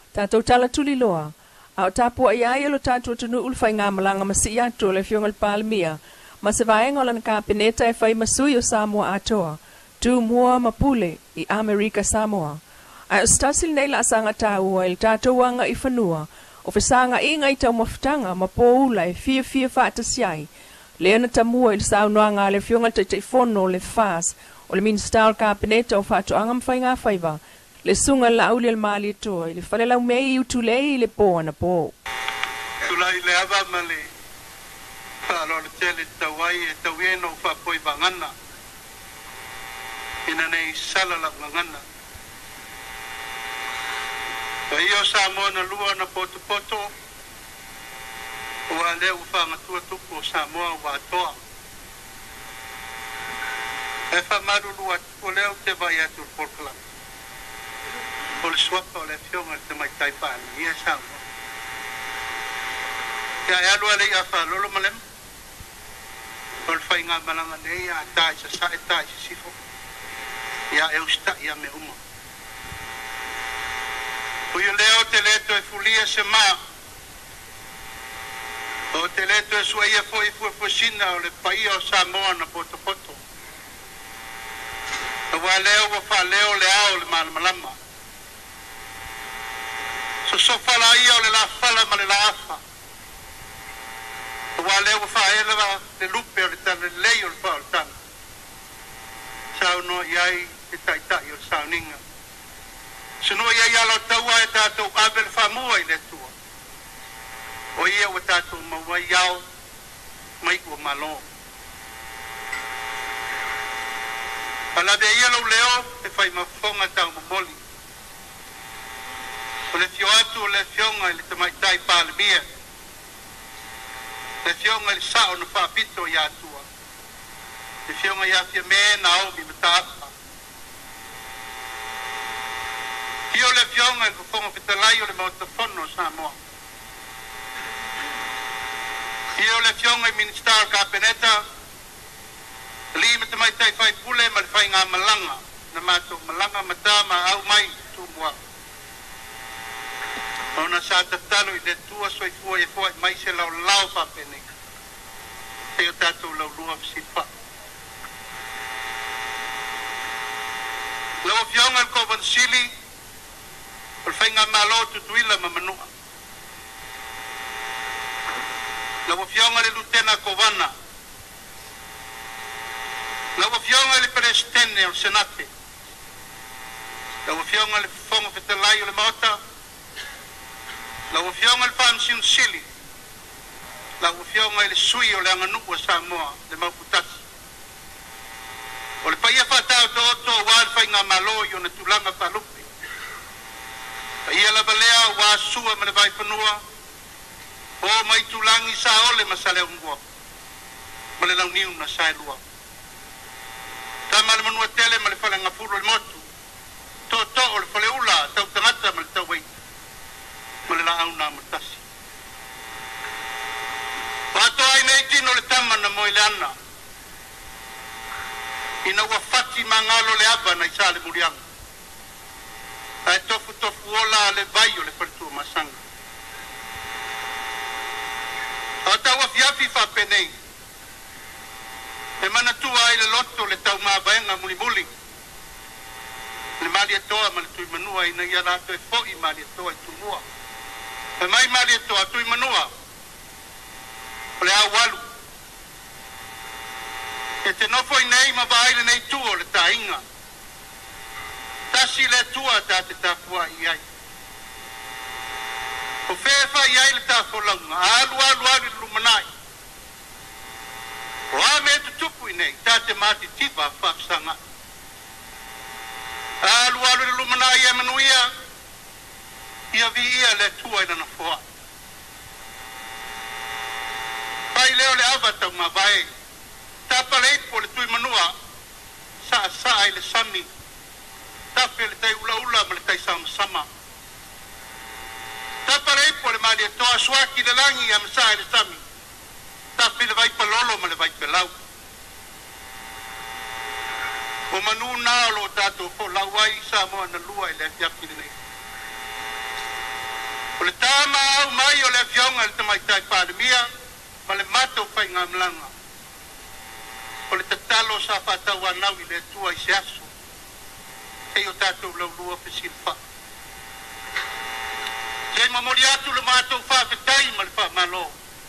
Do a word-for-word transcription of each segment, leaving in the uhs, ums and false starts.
Tātou tala tuli loa. Au tāpua ia ia lo tātou tunu ulfai ngā malanga masi ia tō le fiongal Palemia. Ma se vaenga o lana kāpeneta e whai masui o Samoa atoa. Tu mua mapule i Amerika Samoa. Ai o stasil nei la asanga tāua il tātou wanga i whanua. O whesanga i ngai tau mawhitanga ma pōula e fia fia whaatasiai. Leana tamua il Saunoaga le fiongal te te fono le fas. O le ministal kāpeneta o whaatoanga mwhai ngā whaiva. Le sunga Laauliolemalietoa i le whalelau mei i utulei i le pō ana pō. Tulai le ava ma le whaalo le tele tawai e tawieno whapoi vangana. Ina nei salala vangana. Wa iyo Samoa na lua na poto poto. Wa leo whangatua tupu o Samoa wa atoa. E whamaru lua tupu leo te vai atu porkala. O le swapa o le fionga te mai taipani, ia Samoa. Ia e alua le ia whalolo malem. O le whai ngā malanga nei, ia tai sa sa e tai sa sifo. Ia e usta ia me uma. Uio leo te leto e fulia se maa. O te leto e sua ia fo i fua fosina o le paia o Samoa na poto poto. O wa leo wa wha leo le ao le malamalama. So so fala ia o le la fala ma le la afa. O wa leo wa wha elewa le lupe o le tana lei o le wha o le tana. Sauno iai e taitai o le sauninga. Sino iai alo taua e tātou awe le whamua i le tua. O ia o tātou maua iau mai ua malo. Alabe ia lau leo e whai mawhonga tau mamoli. O le fio atu o le fionga i le tamaitai Palemia. Le fionga i le sao na whapito i atua. Le fionga i afia me na au mi mataapa. Fio le fionga i kufonga fitalai o le mautafono Samoa. Fio le fionga i ministar kapeneta. Li me tamaitai whai pule ma le whai ngā malanga. Na mātou malanga matama au mai tu mua. Ona sa tatalo i le tua soi fua e fua mai se lau lau whapene. Te o tātou lau lua sipa. Lau fionga ko vansili, o whainga malo tutuila ma manua. Lau fionga le lutena ko wana. Lau fionga le presidente o senate. Lau fionga le fonga fetalai o le maota. Lau fionga le whamsiun sili. Lau fionga le sui o le anganukua Samoa, le mauputasi. O le paia whatau to oto wāl whainga malo i o na tulanga whalupi. Paia la valea wā sua ma le vai whanua. O mai tulangi sa ole ma sa leo ngua. Ma le lau niu na sa lua. Ta ma le manua tele ma le whalenga furu le motu. To to o le whale ula tau tangata ma le tau wei. Ma le la au nā matasi. Wato ai nei tino le tama na mo le ana. Ina ua fati mangalo le aba na isa le murianga. Ai tofu tofu ola le vai o le pertua masanga. A tau a fiafi fa penei. E mana tua ai le loto le tau maa vaenga muli muli. Le malietoa ma le tui manua ina ia rato e foi malietoa i tumua. E mai malietoa tui manua. O le awalu. E te nofo i nei ma vaile nei tuo le tainga. Tasi le tua ta te tafua i ai. O fefa i ai le tafo launga. Alu alu alu lumanai. O a me tu tupu i nei. Ta te mati tipa whapsanga. Alu alu lumanai e manuia. Ia vi ia le tua i nana foa. Pai leo le avatau ma vai. Tapa le ipo le tui manua. Sa sa ai le sami. Tape le tai ula ula ma le tai sama sama. Tapa le ipo le mali e toa suaki le langi am sa ai le sami. Tape le vai palolo ma le vai pelau. O manu nao lo tato fo lauai sa moa na lua i le fiapi le nei. O le tama au mai o le fionga le tamaitai Palemia, ma le mato Faigamalo. O le tatalo sa whatau anau i le tua i se aso. Hei o tātou laulua pesilfa. Sei mamori atu le mātou whawhetai ma le whamalo.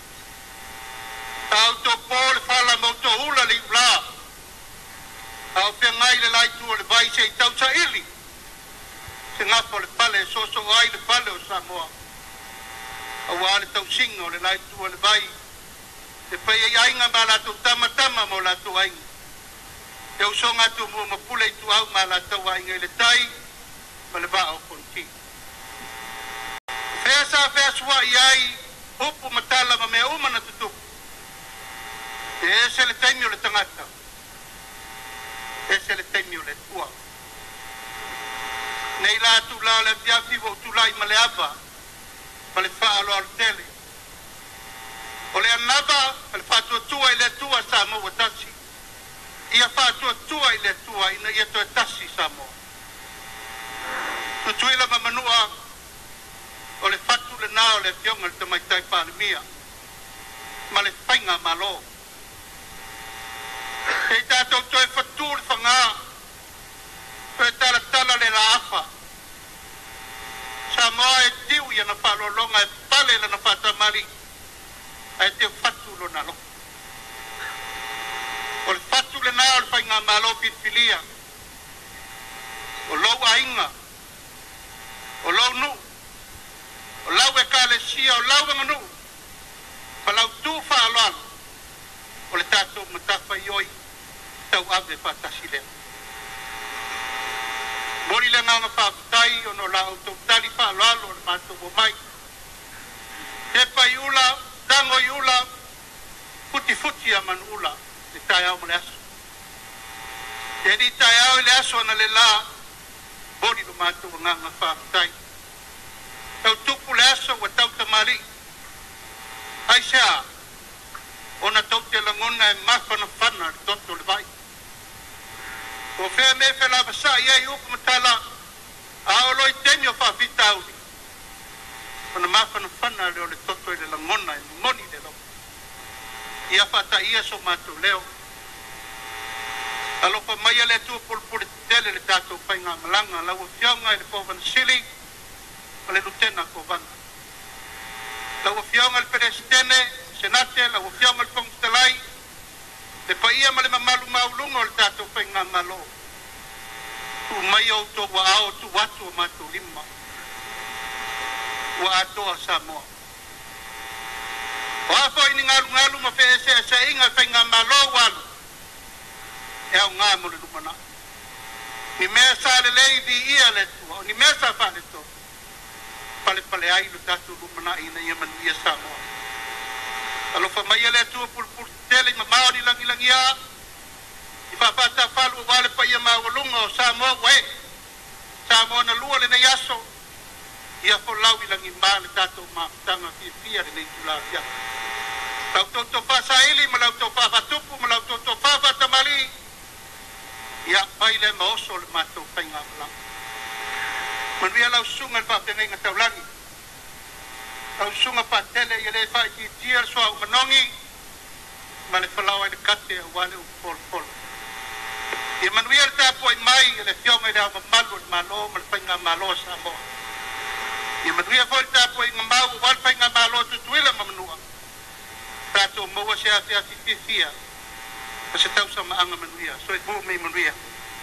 Tau tō pō le whala mauto hula le ula. Au pia ngai le laitu o le vai se i tau sa ili. Se ngapa le pale so so ai le pale o Samoa. Au a le tau singa o le laitu o le vai. Te pai ai ainga ma la tau tama tama mo la tau ainga. Te usonga tu mua mapule i tu au ma la tau ainga i le tai. Ma le va au konti. Fea sa fea sua i ai. Upu matala ma mea umana tutupu. E ese le taimi o le tangata. Ese le taimi o le tua. Nei la tu la le fiafi wo tu lai ma le ava. Ma le faa alo al tele. O le anava, le faa tua tua i le tua Samoa tasi. Ia faa tua tua i le tua ina ia tua tasi Samoa. Tu tuila ma manua o le fatu le nao le fionga le tamaitai Palemia. Ma le Faigamalo. E tātou toi fatu le whanga. Toi tala tala le la afa. Samoa e tiu ia na whalolonga e pale la na whatamari. E te fatu lo na lo. O le fatu le nao le Faigamalo pitpilia. O lau ainga. O lau nu. O lau e kalesia o lau nganu. Pa lau tu whaaloalo. O le tātou matafa i oi. Tau ave whatasi leo. Mori le nganga whaafutai o no la auto tali whaaloalo o le mātou o mai. Te pai ula, dango i ula, futi futi a man ula, te tai au le aso. Te di tai au le aso na le la, mori lo mātou o nganga whaafutai. Tau tupu le aso wa tau tamari. Ai sea, ona tau te langona e mawhana whana le toto le vai. O whea me whela wasa ia i upu matala, a o loi temi o whawhita auli. Ona mawhana whana leo le toto le langona e moni le lo. Ia whata ia so mātou leo. Alofa maia le tua pulpule tele le tātou Faigamalanga, lau whiaunga i le Kovana Sili, o le lutena Kovana. Lau whiaunga le Peresidene, Senate, lau whiaunga le Fongtalai, le paia ma le mamalu maulunga o le tātou Faigamalo. Tu mai au tō wa ao tu watu o mātou lima. Wa atoa Samoa. O afo ini ngalu ngalu ma fe ese ese inga Faigamalo walu. E au ngā mo le lumana. Ni mea sa le lei di ia le tua, ni mea sa whane tō. Pale pale ai lo tātou lumana ina ia manu ia Samoa. Alofa mai le tua pulpul tele ma maori langi langi a. I whawhata whalu o wale pa ia maawalunga o Samoa wae. Samoa na lua le na yaso. Ia fo lau i langi maa le tātou maafutanga fia fia le nei tula fia. Lau toto whasa ili, ma lau toto whawhatupu, ma lau toto whawhatamali. Ia pai le maoso le mātou Faigamalo. Manuia lau sunga le whawhenga inga taulangi. Lau sunga whatele i le whai ki tia soa u manongi. Ma le whalawa i le kate a wale u pol pol. Ia manuia le tāpua i mai i le whionga i le awa malu le malo ma le Faigamalo Samoa. Ia manuia fo le tāpua i ngamau wale Faigamalo tutuila ma manua. Tātou maua se ati ati fifia. Pa se tau sa maanga manuia. So e buu mei manuia.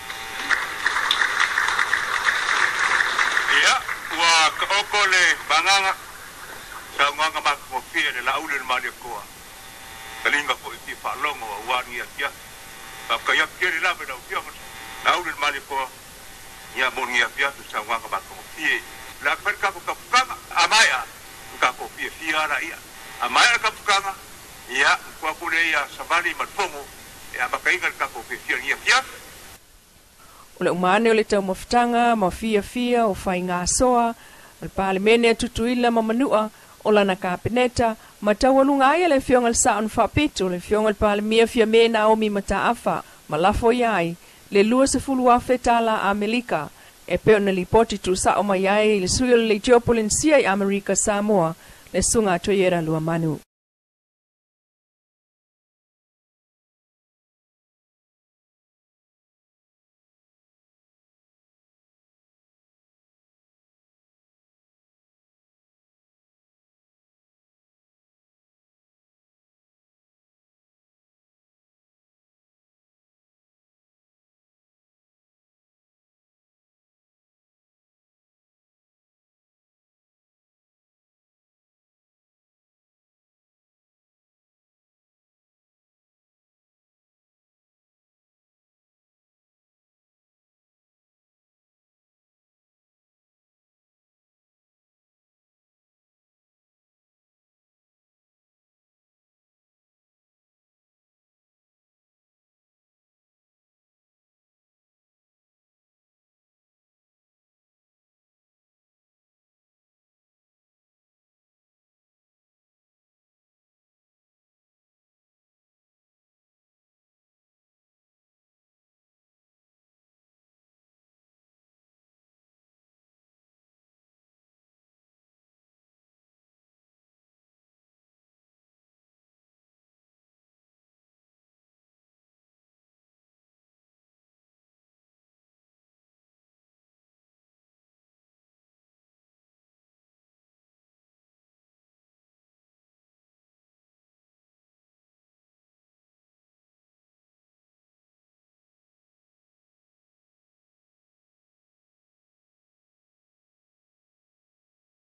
Ia, ua ka oko le banganga sa nganga maka mo fia le Laauliolemalietoa. Kalinga po iti whaalongo a uani a kia. Pa ka ia kia le lawe na ukia mo Laauliolemalietoa. Ia moni a kia tu sa nganga maka mo fia. La kwerka ko kapukanga amaya. Ka ko fia fia ara ia. Amaya kapukanga. Ia, kua pune ia savali malfongo. Ia makainga ka ko fia ia fia. O le umane o le tau mawhitanga, mawhia fia o whainga soa, o Palemia tutuila ma manua, o lana kapeneta, ma tau alunga ai le whionga le saon whapito, le whionga le Palemia fia mena o mi mata afa, ma lafo iai, le lua se fulu a fetala Amerika, e pe ona lipoti tu sa o mai ai le suio le geopolinsia i Amerika Samoa le sunga toiera lua manu.